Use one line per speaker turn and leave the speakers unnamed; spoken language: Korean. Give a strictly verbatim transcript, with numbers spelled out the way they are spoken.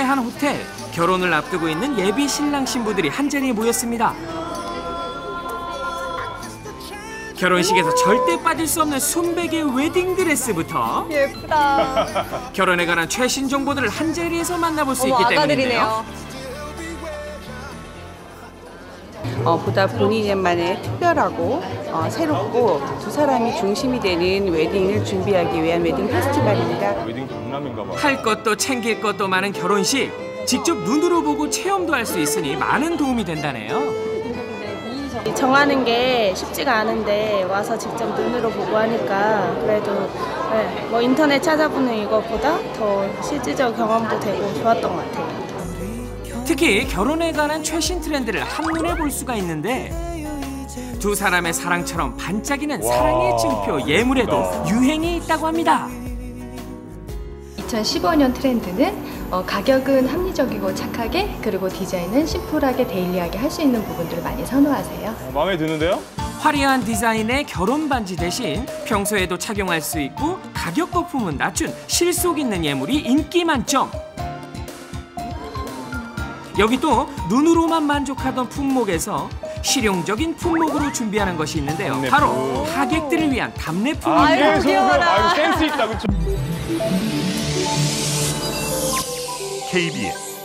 한 호텔. 결혼을 앞두고 있는 예비 신랑 신부들이 한자리에 모였습니다. 결혼식에서 절대 빠질 수 없는 순백의 웨딩드레스부터
예쁘다.
결혼에 관한 최신 정보들을 한자리에서 만나볼 수
어머,
있기 때문인데요.
아가들이네요.
어, 보다 본인만의 특별하고 어, 새롭고 두 사람이 중심이 되는 웨딩을 준비하기 위한 웨딩 페스티벌입니다.
웨딩 박람회인가 봐.
할 것도 챙길 것도 많은 결혼식. 직접 눈으로 보고 체험도 할 수 있으니 많은 도움이 된다네요.
정하는 게 쉽지가 않은데 와서 직접 눈으로 보고 하니까 그래도 네, 뭐 인터넷 찾아보는 이것보다 더 실질적 경험도 되고 좋았던 것 같아요.
특히 결혼에 관한 최신 트렌드를 한눈에 볼 수가 있는데 두 사람의 사랑처럼 반짝이는
와,
사랑의 증표 예물에도
예쁘다.
유행이 있다고 합니다.
이천십오 년 트렌드는 어, 가격은 합리적이고 착하게 그리고 디자인은 심플하게 데일리하게 할 수 있는 부분들을 많이 선호하세요.
어, 마음에 드는데요?
화려한 디자인의 결혼 반지 대신 평소에도 착용할 수 있고 가격 거품은 낮춘 실속 있는 예물이 인기 만점. 여기 또 눈으로만 만족하던 품목에서 실용적인 품목으로 준비하는 것이 있는데요.
답례품.
바로 하객들을 위한
아,
답례품입니다.
계속 아, 센스 있다, 그쵸?
케이비에스